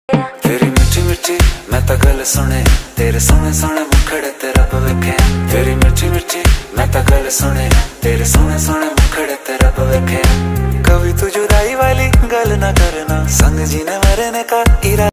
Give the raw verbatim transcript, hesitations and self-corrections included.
तेरी मिठी मिठी मैं ता गल सुने, तेरे सोने सोने मुखड़े ते रब वेखे। तेरी मिठी मिठी मैं ता गल सुने, तेरे सोने सोने मुखड़े ते रब वेखे। कभी तू जुदाई वाली गल ना करना, संग जीने मरने का इरादा